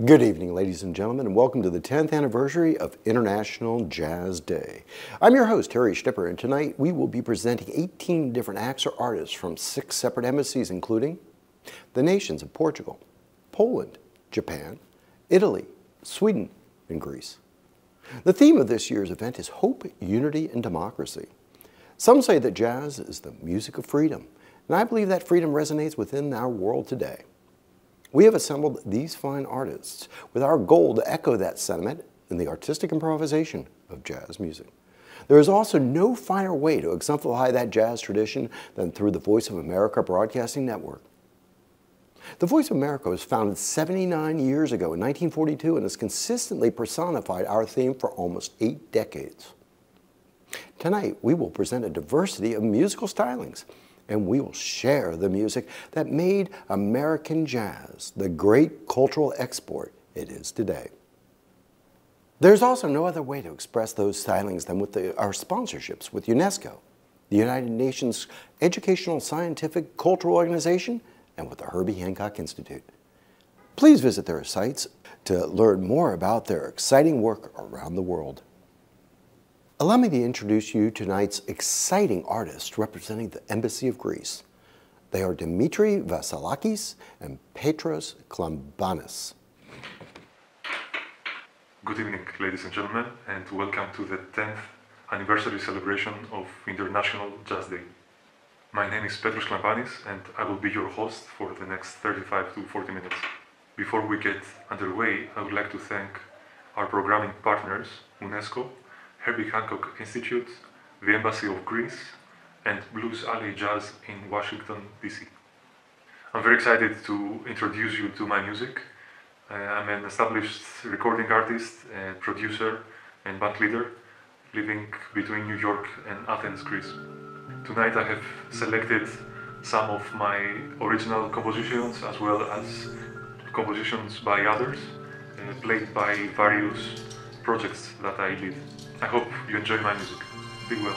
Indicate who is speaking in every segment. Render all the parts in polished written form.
Speaker 1: Good evening, ladies and gentlemen, and welcome to the 10th anniversary of International Jazz Day. I'm your host, Harry Schnipper, and tonight we will be presenting 18 different acts or artists from 6 separate embassies, including the nations of Portugal, Poland, Japan, Italy, Sweden, and Greece. The theme of this year's event is Hope, Unity, and Democracy. Some say that jazz is the music of freedom, and I believe that freedom resonates within our world today. We have assembled these fine artists with our goal to echo that sentiment in the artistic improvisation of jazz music. There is also no finer way to exemplify that jazz tradition than through the Voice of America Broadcasting Network. The Voice of America was founded 79 years ago in 1942 and has consistently personified our theme for almost 8 decades. Tonight, we will present a diversity of musical stylings, and we will share the music that made American jazz the great cultural export it is today. There's also no other way to express those stylings than with our sponsorships with UNESCO, the United Nations Educational, Scientific, Cultural Organization, and with the Herbie Hancock Institute. Please visit their sites to learn more about their exciting work around the world. Allow me to introduce you to tonight's exciting artists representing the Embassy of Greece. They are Dimitri Vasilakis and Petros Klambanis.
Speaker 2: Good evening, ladies and gentlemen, and welcome to the 10th anniversary celebration of International Jazz Day. My name is Petros Klambanis, and I will be your host for the next 35 to 40 minutes. Before we get underway, I would like to thank our programming partners, UNESCO, Herbie Hancock Institute, the Embassy of Greece, and Blues Alley Jazz in Washington, D.C. I'm very excited to introduce you to my music. I'm an established recording artist, producer, and band leader, living between New York and Athens, Greece. Tonight I have selected some of my original compositions as well as compositions by others, played by various projects that I lead. I hope you enjoy my music. Be well.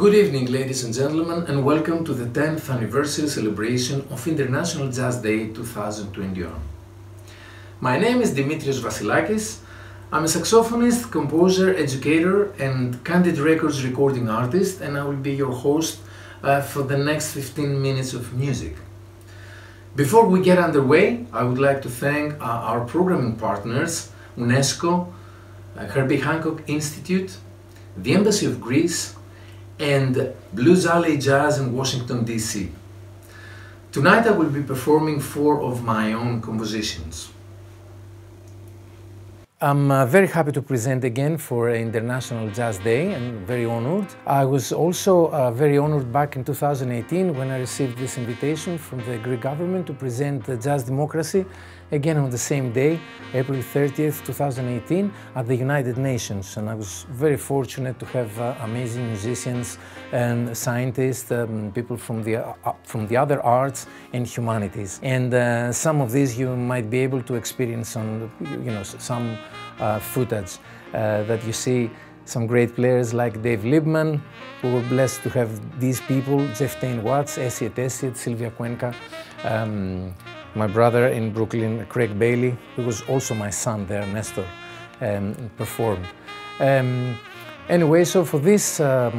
Speaker 3: Good evening, ladies and gentlemen, and welcome to the 10th anniversary celebration of International Jazz Day 2021. My name is Dimitrios Vasilakis. I'm a saxophonist, composer, educator, and Candid Records recording artist, and I will be your host for the next 15 minutes of music. Before we get underway, I would like to thank our programming partners, UNESCO, Herbie Hancock Institute, the Embassy of Greece, and Blues Alley Jazz in Washington, D.C. Tonight I will be performing 4 of my own compositions. I'm very happy to present again for International Jazz Day and very honored. I was also very honored back in 2018 when I received this invitation from the Greek government to present the Jazz Democracy again on the same day, April 30th, 2018 at the United Nations. And I was very fortunate to have amazing musicians and scientists, people from the other arts and humanities. And some of these you might be able to experience on, some footage that you see some great players like Dave Liebman. We were blessed to have these people, Jeff Tain Watts, Esiet Esiet, Sylvia Cuenca, my brother in Brooklyn, Craig Bailey, who was also my son there, Nestor, performed. Anyway, so for this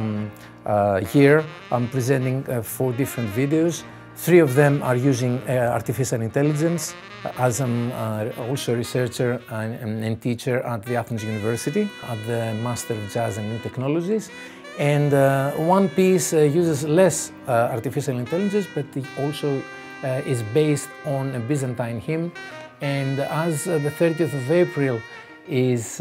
Speaker 3: year, I'm presenting 4 different videos. 3 of them are using artificial intelligence, as I'm also a researcher and teacher at the Athens University, at the Master of Jazz and New Technologies. And one piece uses less artificial intelligence, but it also is based on a Byzantine hymn. And as the 30th of April is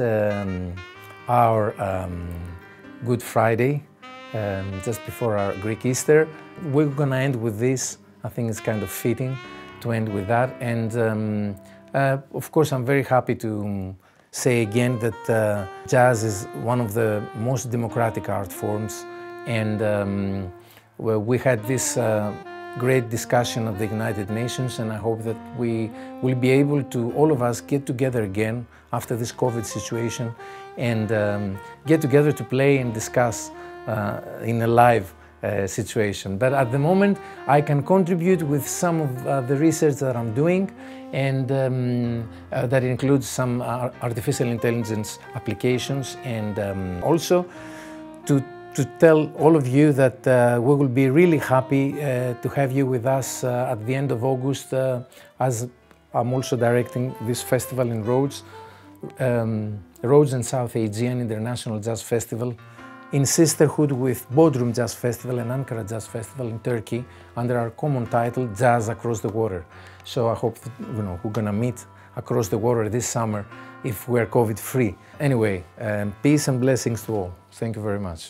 Speaker 3: our Good Friday, just before our Greek Easter, we're gonna end with this. I think it's kind of fitting to end with that. And of course, I'm very happy to say again that jazz is one of the most democratic art forms. And well, we had this great discussion at the United Nations, and I hope that we will be able to, all of us, get together again after this COVID situation and get together to play and discuss in a live situation. But at the moment, I can contribute with some of the research that I'm doing, and that includes some artificial intelligence applications, and also to tell all of you that we will be really happy to have you with us at the end of August, as I'm also directing this festival in Rhodes, Rhodes and South Aegean International Jazz Festival, in sisterhood with Bodrum Jazz Festival and Ankara Jazz Festival in Turkey, under our common title, Jazz Across the Water. So I hope that, we're gonna meet across the water this summer if we're COVID-free. Anyway, peace and blessings to all. Thank you very much.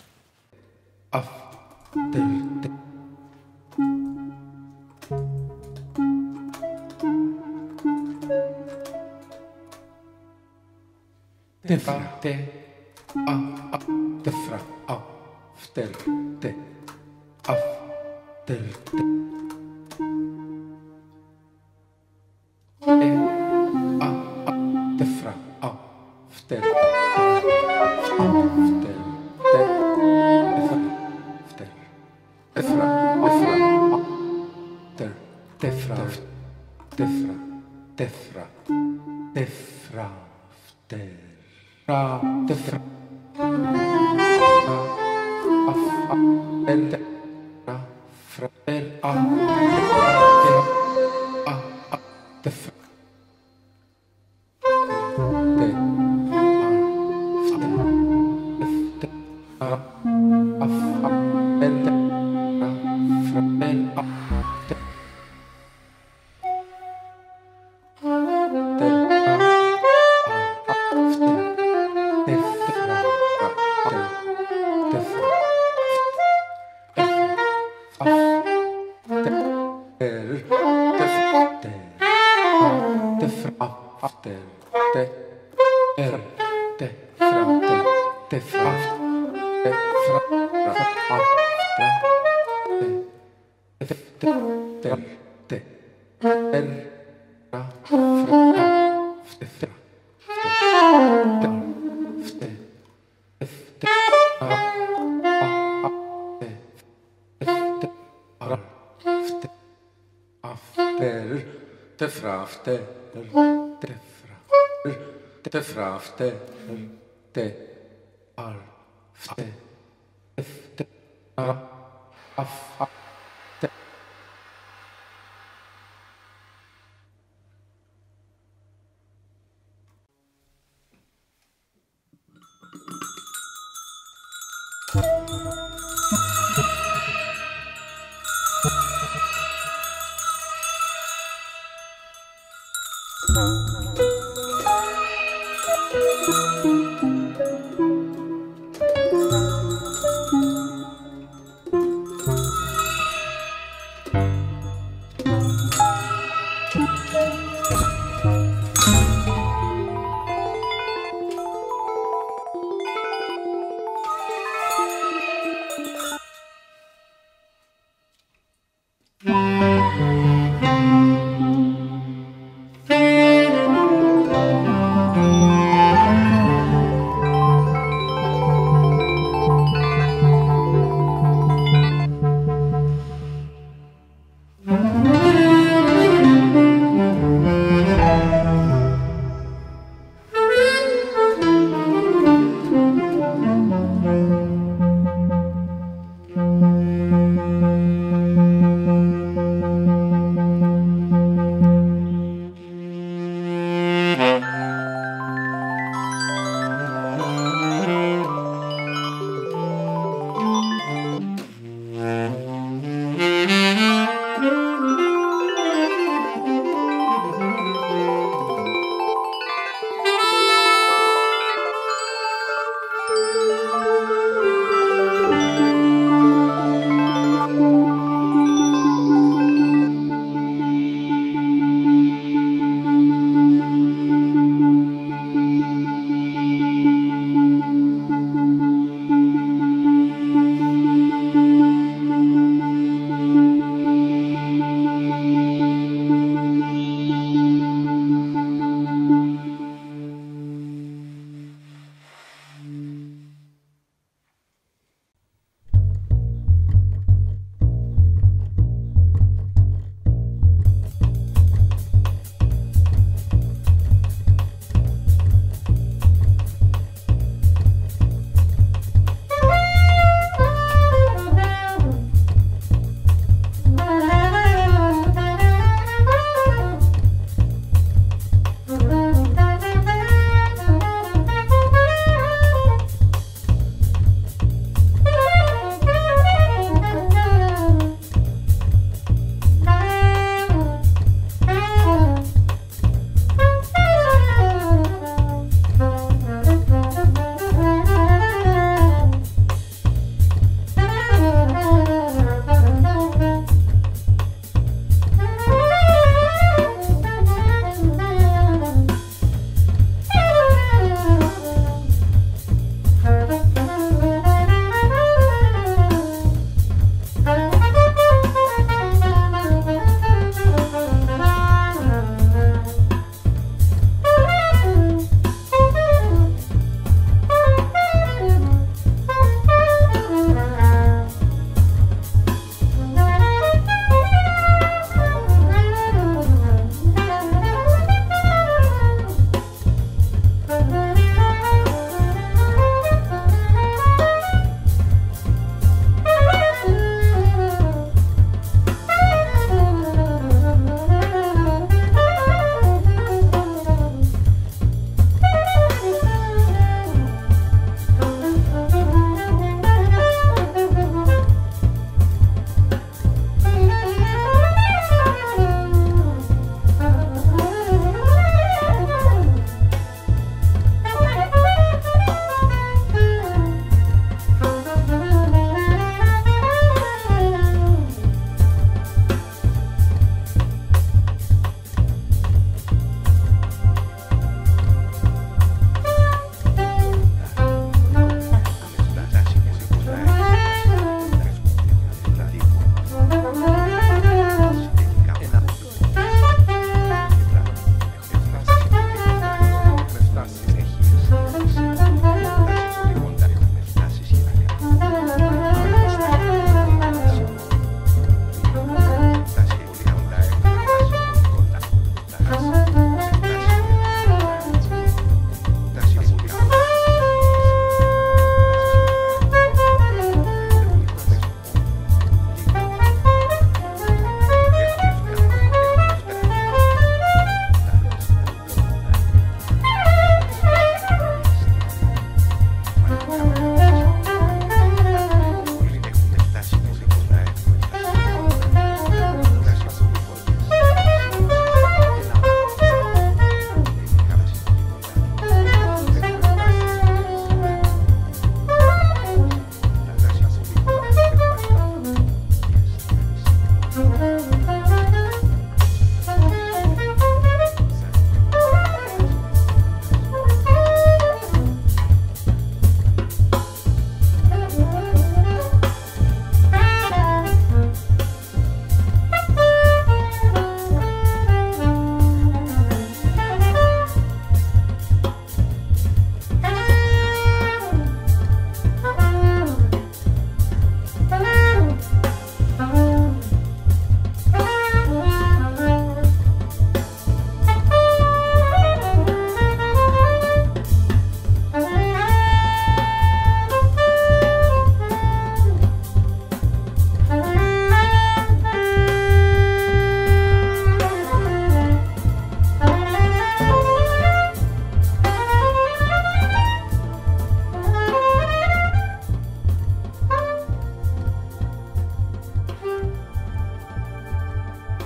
Speaker 3: tefrafte, tefrafte, te, arfte, te, af, te.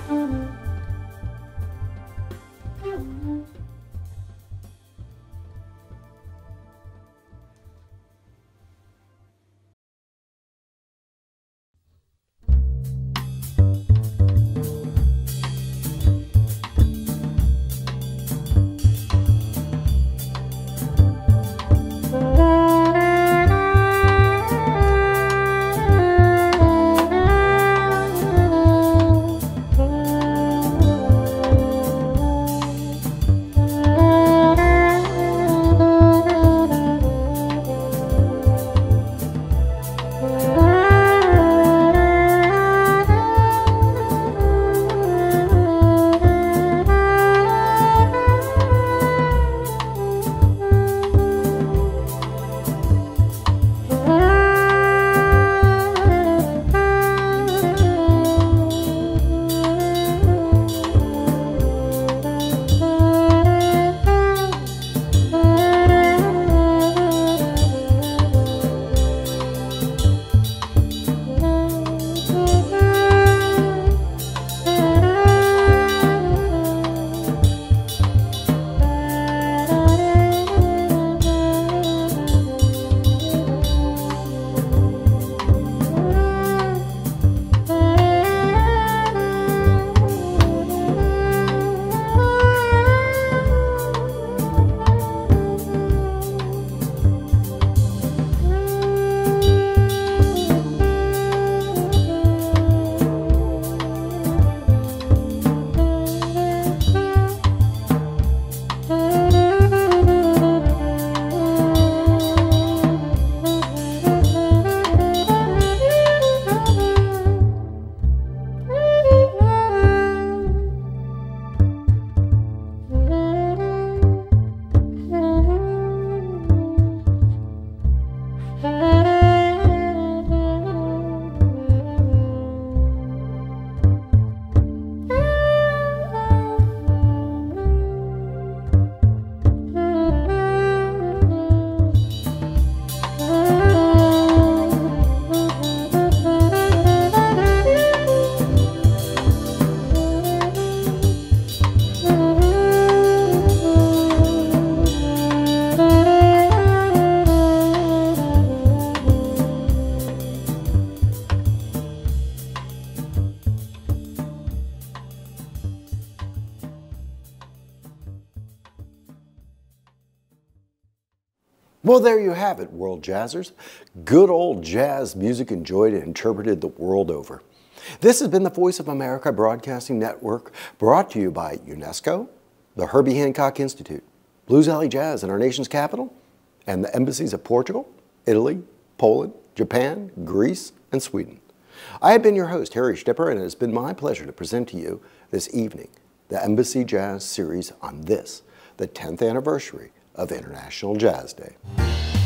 Speaker 1: Well, there you have it, world jazzers. Good old jazz music enjoyed and interpreted the world over. This has been the Voice of America Broadcasting Network, brought to you by UNESCO, the Herbie Hancock Institute, Blues Alley Jazz in our nation's capital, and the embassies of Portugal, Italy, Poland, Japan, Greece, and Sweden. I have been your host, Harry Stipper, and it has been my pleasure to present to you this evening the Embassy Jazz series on this, the 10th anniversary of International Jazz Day.